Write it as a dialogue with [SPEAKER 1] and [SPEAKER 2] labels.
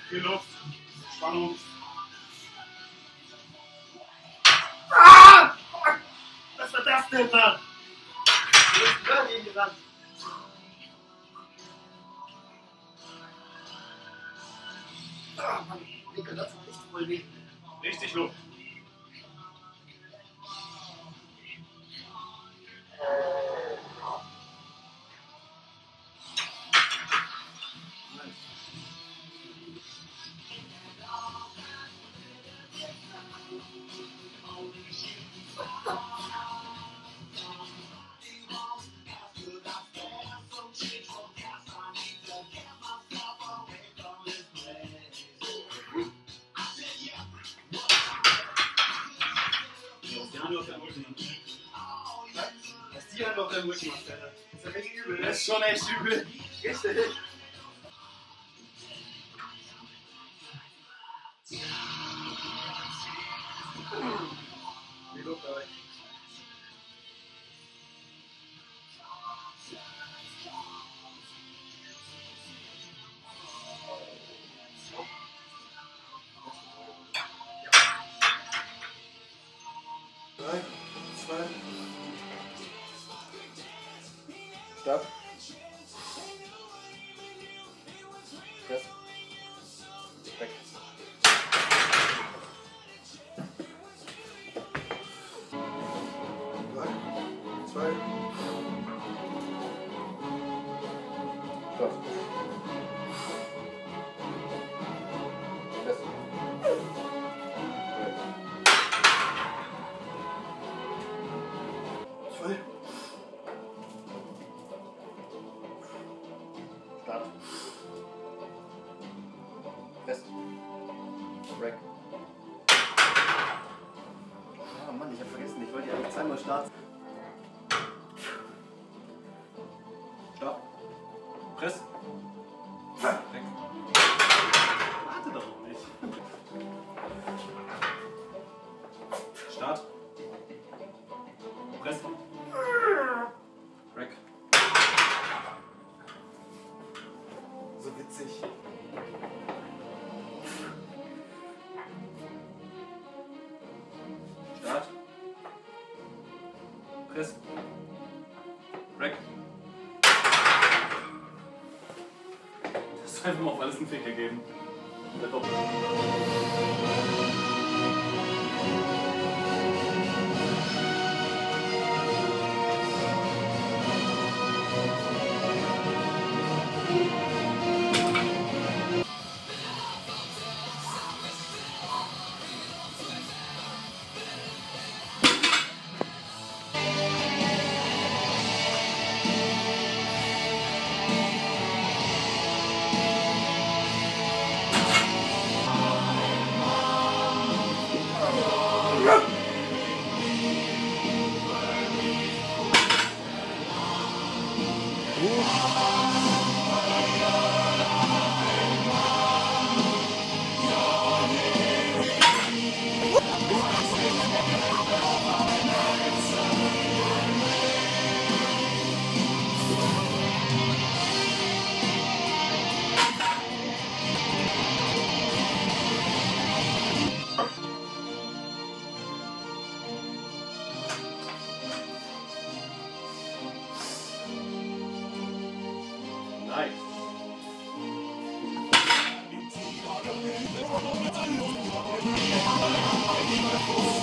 [SPEAKER 1] Viel Luft. Spannung. Was war das denn, Mann?
[SPEAKER 2] Du bist über den gerannt. Ah, Mann, Nico, das hat echt voll weh.
[SPEAKER 1] Richtig Luft.
[SPEAKER 2] Was die halt auf der Multi macht, Alter. Das ist ja richtig übel, ne?
[SPEAKER 1] Das ist schon echt übel.
[SPEAKER 2] Richtig. Die Luft dabei. Drei, zwei. Stopp. Press. Weg. Drei, zwei. Stopp. Press. Zwei. Start. Fest. Rack. Ah Mann, ich hab vergessen, ich wollte ja eigentlich zweimal starten. Stopp. Press. Weg.
[SPEAKER 1] Warte doch nicht.
[SPEAKER 2] Start. Press. Rack. So witzig. Start. Press. Rack.
[SPEAKER 1] Das ist einfach mal auf alles einen Fick gegeben. Der Doppel. Nice.